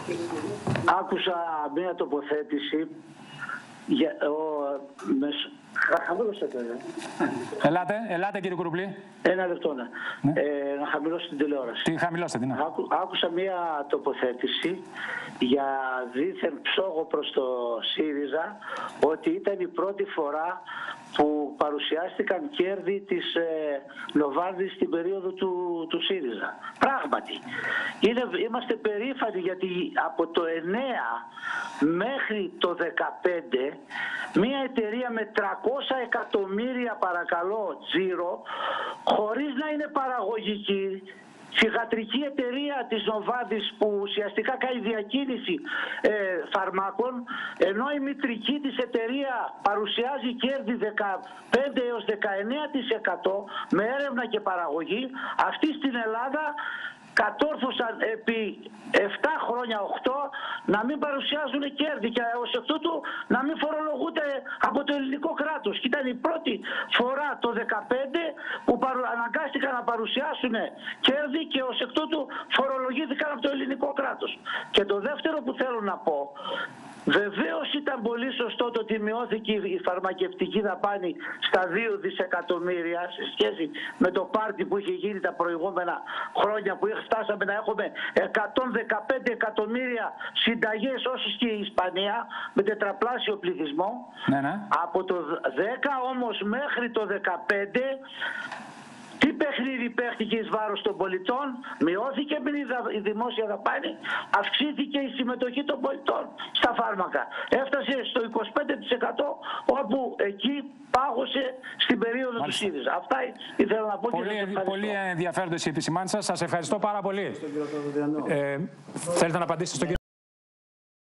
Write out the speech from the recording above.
Άκουσα μία τοποθέτηση για χαμήλωσε το. Ελάτε κύριε Κουρουπλή. Ένα λεπτό, ναι. Να χαμηλώσω την τηλεόραση. Τι χαμηλώστε, τι να. Άκουσα μία τοποθέτηση για δίθεν ψόγο προς το ΣΥΡΙΖΑ, ότι ήταν η πρώτη φορά που παρουσιάστηκαν κέρδη της Νοβάρδης στην περίοδο του ΣΥΡΙΖΑ. Πράγματι, είμαστε περήφανοι γιατί από το 9 μέχρι το 15 μια εταιρεία με 300 εκατομμύρια παρακαλώ τζίρο, χωρίς να είναι παραγωγική, θυγατρική εταιρεία της Νοβάρδης που ουσιαστικά κάνει διακίνηση φαρμάκων, ενώ η μητρική της εταιρεία παρουσιάζει κέρδη 15 έως 19% με έρευνα και παραγωγή, αυτοί στην Ελλάδα κατόρθωσαν επί 7 χρόνια, 8, να μην παρουσιάζουν κέρδη και ως εκ τούτου να μην φορολογούνται από το ελληνικό κράτος. Και ήταν η πρώτη φορά το 2015 που αναγκάστηκαν να παρουσιάσουν κέρδη και ως εκ τούτου φορολογήθηκαν από το ελληνικό κράτος. Και το δεύτερο που θέλω να πω, βεβαίως ήταν πολύ σωστό το ότι μειώθηκε η φαρμακευτική δαπάνη στα 2 δισεκατομμύρια σε σχέση με το πάρτι που είχε γίνει τα προηγούμενα χρόνια, που φτάσαμε να έχουμε 115 εκατομμύρια συνταγές όσες και η Ισπανία με τετραπλάσιο πληθυσμό. Ναι. Από το 10 όμως μέχρι το 15 τι παιχνίδι παίχτηκε εις βάρος των πολιτών, μειώθηκε η δημόσια δαπάνη, αυξήθηκε η συμμετοχή των πολιτών στα φάρμακα. Έφτασε στο 25% όπου εκεί πάγωσε στην περίοδο του ΣΥΡΙΖΑ. Αυτά ήθελα να πω. Πολύ ενδιαφέροντες οι επισημάνσεις σας. Σας ευχαριστώ πάρα πολύ. Θέλετε να απαντήσετε στον κύριο.